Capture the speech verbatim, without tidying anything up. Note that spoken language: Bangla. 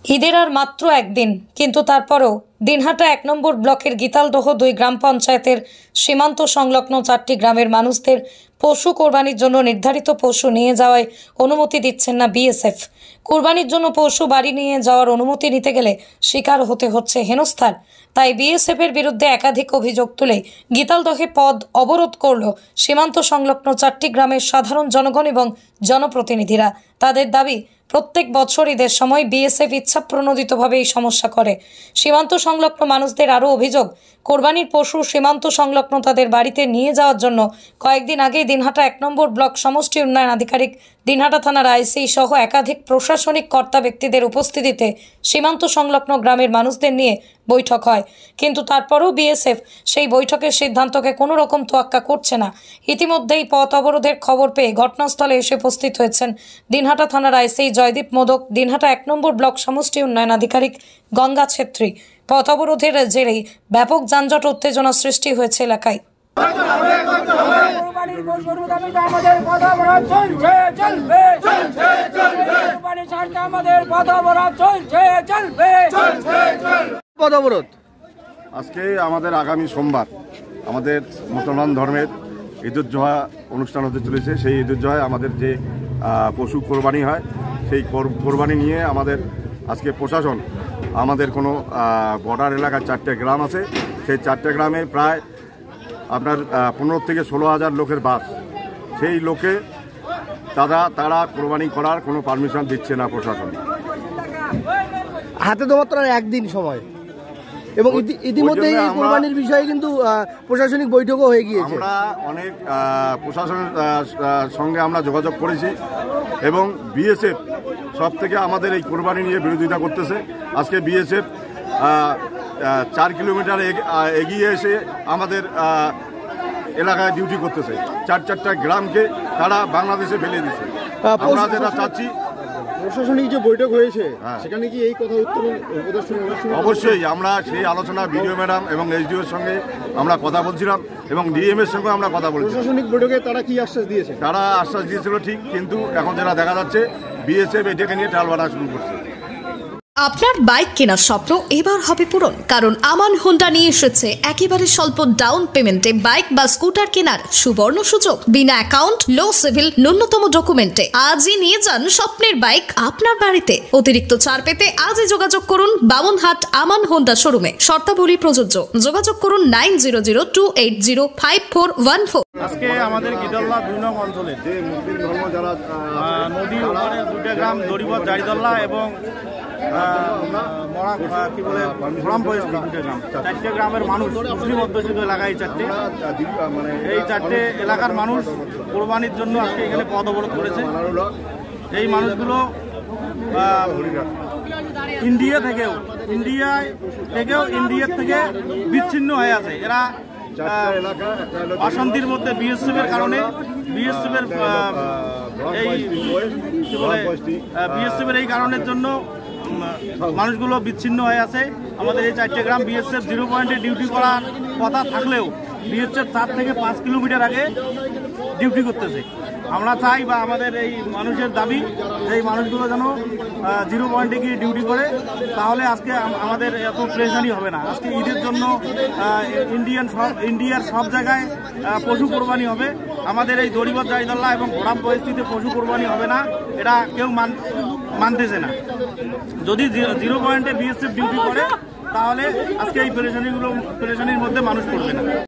ঈদের আর মাত্র একদিন, কিন্তু তারপরেও দিনহাটা এক নম্বর ব্লকের গীতালদহ দুই গ্রাম পঞ্চায়েতের সীমান্ত সংলগ্ন চারটি গ্রামের মানুষদের পশু কোরবানির জন্য নির্ধারিত পশু নিয়ে যাওয়ায় অনুমতি দিচ্ছেন না বিএসএফ। কোরবানির জন্য পশু বাড়ি নিয়ে যাওয়ার অনুমতি নিতে গেলে শিকার হতে হচ্ছে হেনস্থার। তাই বিএসএফের বিরুদ্ধে একাধিক অভিযোগ তুলে গীতালদহে পথ অবরোধ করল সীমান্ত সংলগ্ন চারটি গ্রামের সাধারণ জনগণ এবং জনপ্রতিনিধিরা। তাদের দাবি, প্রত্যেক বছর ঈদের সময় বিএসএফ ইচ্ছাপ্রণোদিতভাবে এই সমস্যা করে। সীমান্ত সংলগ্ন মানুষদের আরও অভিযোগ, কোরবানির পশু সীমান্ত সংলগ্ন তাদের বাড়িতে নিয়ে যাওয়ার জন্য কয়েকদিন আগেই দিনহাটা এক নম্বর ব্লক সমষ্টি উন্নয়ন আধিকারিক, দিনহাটা থানার আইসি সহ একাধিক প্রশাসনিক কর্তা ব্যক্তিদের উপস্থিতিতে সীমান্ত সংলগ্ন গ্রামের মানুষদের নিয়ে বৈঠক হয়। কিন্তু তারপরেও বিএসএফ সেই বৈঠকের সিদ্ধান্তকে কোনো রকম তোয়াক্কা করছে না। ইতিমধ্যেই পথ অবরোধের খবর পেয়ে ঘটনাস্থলে এসে উপস্থিত হয়েছেন দিনহাটা থানার আইসি জয়দীপ মোদক, দিনহাটা এক নম্বর ব্লক সমষ্টি উন্নয়ন আধিকারিক গঙ্গা ছেত্রী। পথ অবরোধের জেরেই ব্যাপক যানজট উত্তেজনা সৃষ্টি হয়েছে এলাকায়। আজকে আমাদের আগামী সোমবার আমাদের মুসলমান ধর্মের ঈদুজ্জোহা অনুষ্ঠান হতে চলেছে। সেই ঈদুজ্জোহায় আমাদের যে পশু কোরবানি হয়, সেই কোরবানি নিয়ে আমাদের আজকে প্রশাসন আমাদের কোনো বর্ডার এলাকার চারটে গ্রাম আছে, সেই চারটে গ্রামে প্রায় আপনার পনেরো থেকে ষোলো হাজার লোকের বাস। সেই লোকে তারা তারা কোরবানি করার কোনো পারমিশন দিচ্ছে না প্রশাসন। হাতে তো মাত্র একদিন সময় এবং ইতিমধ্যে এই কোরবানির বিষয়ে কিন্তু প্রশাসনিক বৈঠকও হয়ে গিয়েছে। আমরা অনেক প্রশাসনের সঙ্গে আমরা যোগাযোগ করেছি এবং বিএসএফ সব থেকে আমাদের এই কোরবানি নিয়ে বিরোধিতা করতেছে। আজকে বিএসএফ চার কিলোমিটার এগিয়ে এসে আমাদের এলাকায় ডিউটি করতেছে। চার চারটা গ্রামকে তারা বাংলাদেশে ফেলে দিচ্ছে। আমরা যেটা চাচ্ছি, প্রশাসনিক যে বৈঠক হয়েছে সেখানে কি এই কথা উত্তরণ অবশ্যই আমরা সেই আলোচনা বিডিও ম্যাডাম এবং এসডিওর সঙ্গে আমরা কথা বলছিলাম এবং ডিএম এর সঙ্গে আমরা কথা বলছি। প্রশাসনিক বৈঠকে তারা কি আশ্বাস দিয়েছে? তারা আশ্বাস দিয়েছিল ঠিক, কিন্তু এখন যেটা দেখা যাচ্ছে বিএসএফ এটাকে নিয়ে টালবাড়া শুরু করছে। আপনার বাইক কেনার স্বপ্ন এবার হবে পূরণ, কারণ আমান হোন্ডা নিয়ে এসেছে একেবারে স্বল্প ডাউন পেমেন্টে বাইক বা স্কুটার কেনার সুবর্ণ সুযোগ। বিনা অ্যাকাউন্ট, লো সিভিল, ন্যূনতম ডকুমেন্টে আজই নিয়ে যান স্বপ্নের বাইক আপনার বাড়িতে। অতিরিক্ত ছাড় পেতে আজই যোগাযোগ করুন বামনহাট আমান হোন্ডা শোরুমে। শর্তাবলী প্রযোজ্য। যোগাযোগ করুন nine zero zero two eight zero five four one four. আজকে আমাদের গীতালদহ দুই নং অঞ্চলে যে মুসলিম ধর্ম যারা নদী ওপারে দুটা গ্রাম দড়িবর জারিদল্লা এবং মরা কি বলে ঘোড়াম পরিস্থিতি দুটো গ্রাম, চারটে গ্রামের মানুষ মুসলিম অধ্যুষিত এলাকা। এই চারটে এই চারটে এলাকার মানুষ কোরবানির জন্য আজকে এখানে পথ অবরোধ করেছে। এই মানুষগুলো ইন্ডিয়া থেকেও ইন্ডিয়ায় থেকেও ইন্ডিয়ার থেকে বিচ্ছিন্ন হয়ে আছে। এরা অশান্তির মধ্যে বিএসএফের কারণে বিএসএফের এই কি বলে বিএসএফের এই কারণের জন্য মানুষগুলো বিচ্ছিন্ন হয়ে আছে। আমাদের এই চারটে গ্রাম বিএসএফ জিরো পয়েন্টে ডিউটি করার কথা থাকলেও বিএসএফ চার থেকে পাঁচ কিলোমিটার আগে ডিউটি করতেছে। আমরা চাই বা আমাদের এই মানুষের দাবি এই মানুষগুলো যেন জিরো পয়েন্টে গিয়ে ডিউটি করে, তাহলে আজকে আমাদের এত প্রেশানি হবে না। আজকে ঈদের জন্য ইন্ডিয়ান সব ইন্ডিয়ার সব জায়গায় পশু কোরবানি হবে। আমাদের এই দড়িবর জারিদল্লা এবং ঘোড়াম পরিস্থিতিতে পশু কোরবানি হবে না, এটা কেউ মান মানতেছে না। যদি জিরো পয়েন্টে বিএসএফ ডিউটি করে তাহলে আজকে এই পেরেশানিগুলো পেরেশানির মধ্যে মানুষ পড়বে না।